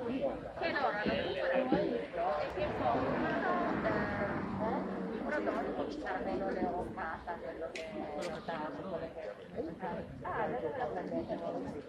che loro hanno superato il libro e che formano i prodotti per meno l'eurocata, quello che sta adesso la prendete voi.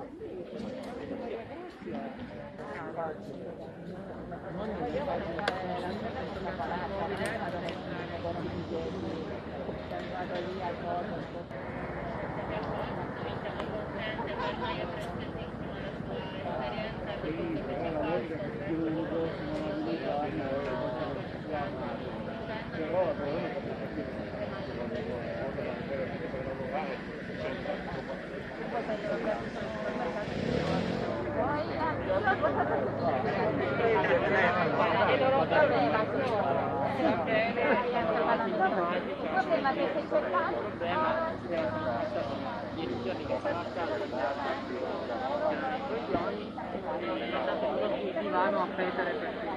Vado lì al corpo. Problema che sei cercato? Il divano a prendere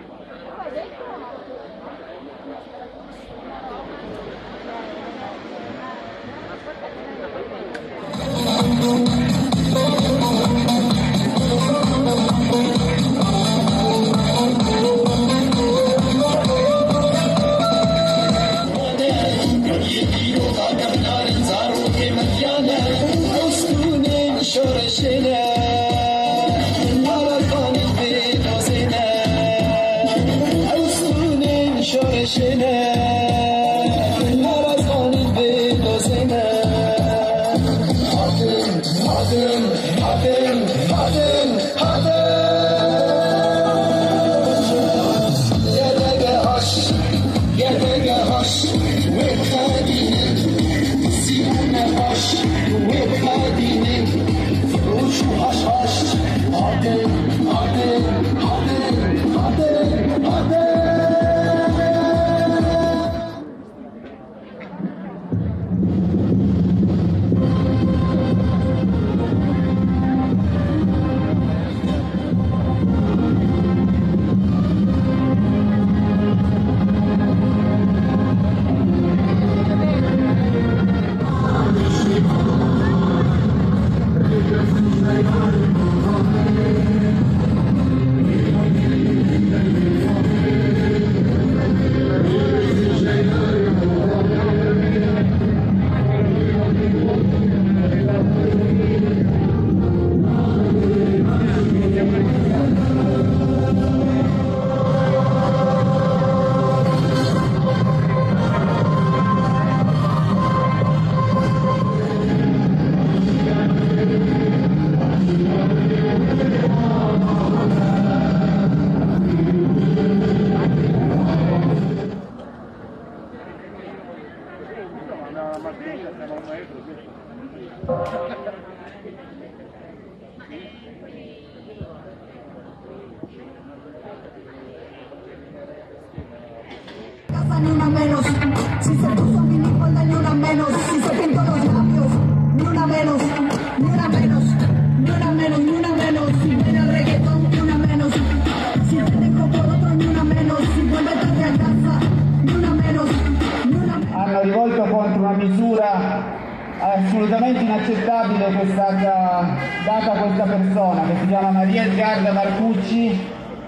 Ni una menos, si se puso minifalda ni una menos, si se pintó los labios, ni una menos, ni una menos, ni una menos, ni una menos, si viene el reggaetón, ni una menos, si te dejo por otro, ni una menos, si vuelve tarde a casa, ni una menos, ni una menos. Hanno rivolto contro una misura assolutamente inaccettabile che è stata data a questa persona, che si chiama Maria Edgarda Marcucci,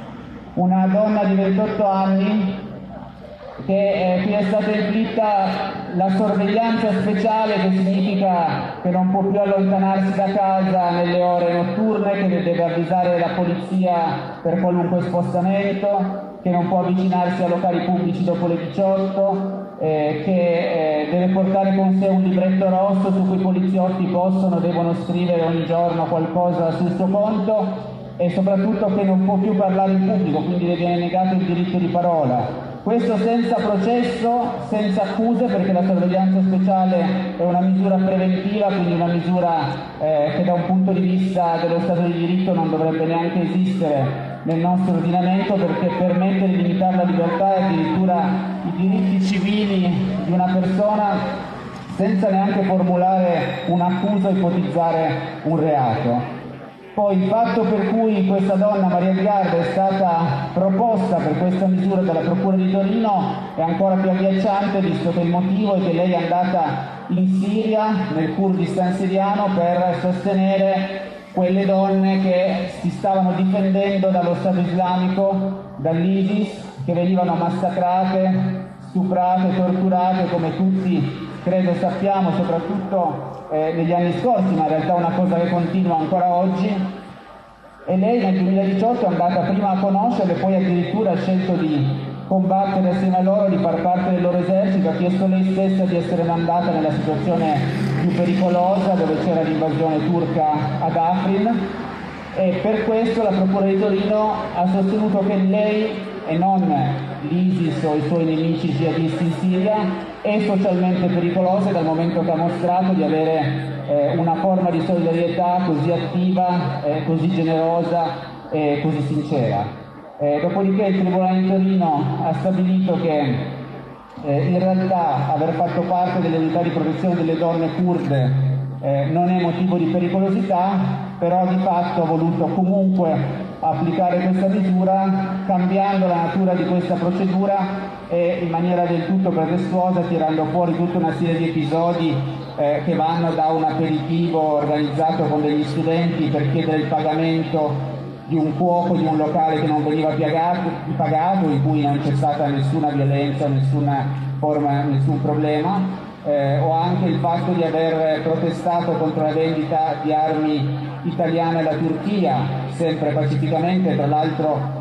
una donna di 28 anni, che è stata inflitta la sorveglianza speciale, che significa che non può più allontanarsi da casa nelle ore notturne, che deve avvisare la polizia per qualunque spostamento, che non può avvicinarsi a locali pubblici dopo le 18, che deve portare con sé un libretto rosso su cui i poliziotti possono e devono scrivere ogni giorno qualcosa sul suo conto, e soprattutto che non può più parlare in pubblico, quindi le viene negato il diritto di parola. Questo senza processo, senza accuse, perché la sorveglianza speciale è una misura preventiva, quindi una misura che da un punto di vista dello Stato di diritto non dovrebbe neanche esistere nel nostro ordinamento, perché permette di limitare la libertà e addirittura i diritti civili di una persona senza neanche formulare un'accusa o ipotizzare un reato. Poi il fatto per cui questa donna, Maria Edgarda, è stata proposta per questa misura dalla Procura di Torino è ancora più agghiacciante, visto che il motivo è che lei è andata in Siria, nel Kurdistan siriano, per sostenere quelle donne che si stavano difendendo dallo Stato islamico, dall'ISIS, che venivano massacrate, stuprate, torturate, come tutti credo sappiamo, soprattutto negli anni scorsi, ma in realtà è una cosa che continua ancora oggi. E lei nel 2018 è andata prima a conoscerle, poi addirittura ha scelto di combattere assieme a loro, di far parte del loro esercito, ha chiesto lei stessa di essere mandata nella situazione più pericolosa, dove c'era l'invasione turca ad Afrin, e per questo la Procura di Torino ha sostenuto che lei, e non l'ISIS o i suoi nemici jihadisti in Siria, è socialmente pericolosa, dal momento che ha mostrato di avere una forma di solidarietà così attiva, così generosa e così sincera. Dopodiché il Tribunale di Torino ha stabilito che in realtà aver fatto parte delle unità di protezione delle donne kurde non è motivo di pericolosità, però di fatto ha voluto comunque applicare questa misura, cambiando la natura di questa procedura e in maniera del tutto pretestuosa, tirando fuori tutta una serie di episodi che vanno da un aperitivo organizzato con degli studenti per chiedere il pagamento di un cuoco di un locale che non veniva pagato, in cui non c'è stata nessuna violenza, nessun problema, o anche il fatto di aver protestato contro la vendita di armi italiane alla Turchia, sempre pacificamente, tra l'altro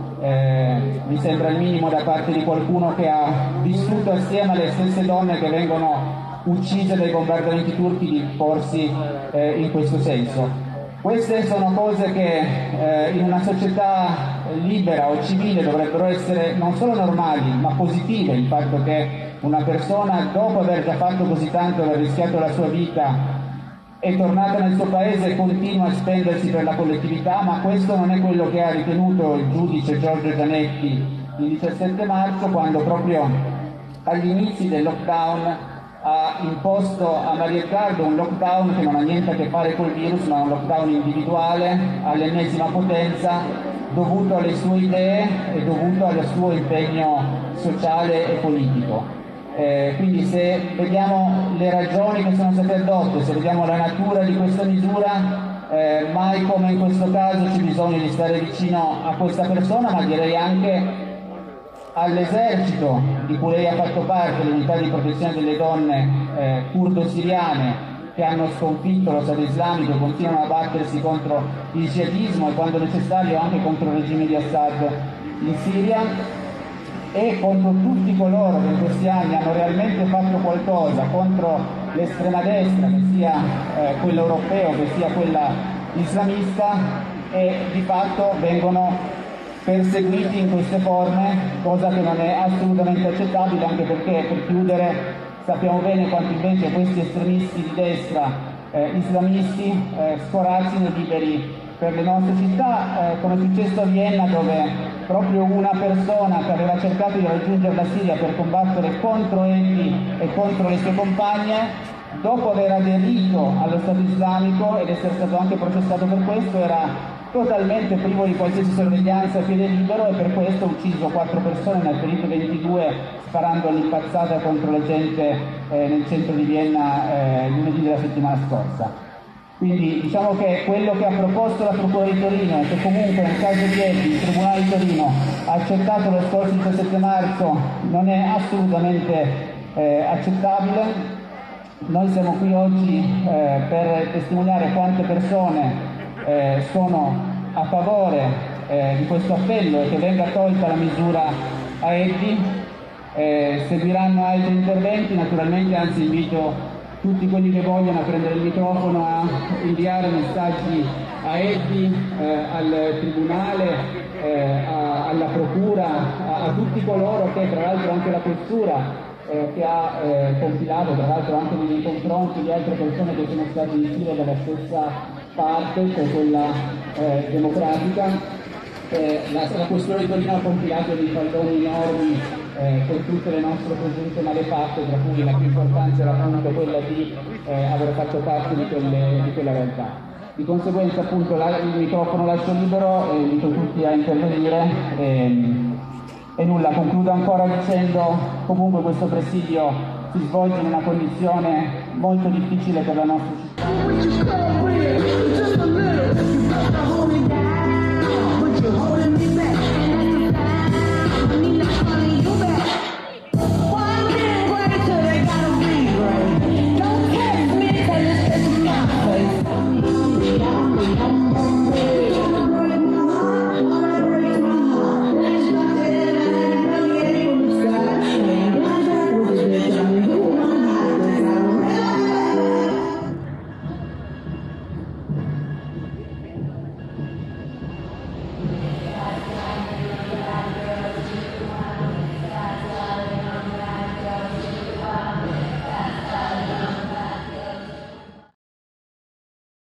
mi sembra il minimo da parte di qualcuno che ha vissuto assieme alle stesse donne che vengono uccise dai bombardamenti turchi di porsi in questo senso. Queste sono cose che in una società libera o civile dovrebbero essere non solo normali ma positive, il fatto che una persona, dopo aver già fatto così tanto, aver rischiato la sua vita, è tornata nel suo paese e continua a spendersi per la collettività, ma questo non è quello che ha ritenuto il giudice Giorgio Gianetti il 17 marzo, quando proprio agli inizi del lockdown ha imposto a Maria Riccardo un lockdown che non ha niente a che fare col virus, ma un lockdown individuale all'ennesima potenza, dovuto alle sue idee e dovuto al suo impegno sociale e politico. Quindi se vediamo le ragioni che sono state addotte, se vediamo la natura di questa misura, mai come in questo caso c'è bisogno di stare vicino a questa persona, ma direi anche all'esercito di cui lei ha fatto parte, l'unità di protezione delle donne curdo-siriane, che hanno sconfitto lo Stato islamico e continuano a battersi contro il jihadismo e quando necessario anche contro il regime di Assad in Siria, e contro tutti coloro che in questi anni hanno realmente fatto qualcosa contro l'estrema destra, che sia quella europea che sia quella islamista, e di fatto vengono perseguiti in queste forme, cosa che non è assolutamente accettabile, anche perché, per chiudere, sappiamo bene quanto invece questi estremisti di destra islamisti scorazzino liberi per le nostre città, come è successo a Vienna, dove proprio una persona che aveva cercato di raggiungere la Siria per combattere contro egli e contro le sue compagne, dopo aver aderito allo Stato islamico ed essere stato anche processato per questo, era totalmente privo di qualsiasi sorveglianza a piede libero, e per questo ha ucciso 4 persone, ne ha ferito 22 sparando all'impazzata contro la gente nel centro di Vienna lunedì della settimana scorsa. Quindi diciamo che quello che ha proposto la Procura di Torino, e che comunque nel caso di Epi il Tribunale di Torino ha accettato lo scorso 17 marzo, non è assolutamente accettabile. Noi siamo qui oggi per testimoniare quante persone sono a favore di questo appello e che venga tolta la misura a Epi. Seguiranno altri interventi, naturalmente, anzi invito tutti quelli che vogliono prendere il microfono a inviare messaggi a Epi, al Tribunale, alla Procura, a tutti coloro che, tra l'altro anche la Questura che ha compilato, tra l'altro anche nei confronti di altre persone che sono state in fila dalla stessa parte, cioè quella democratica. La Questura di Torino ha compilato dei faldoni enormi per tutte le nostre presunte malefatte, tra cui la più importante era appunto quella di aver fatto parte di quella realtà. Di conseguenza appunto il microfono lascio libero e invito tutti a intervenire e nulla, concludo ancora dicendo comunque questo presidio si svolge in una condizione molto difficile per la nostra città.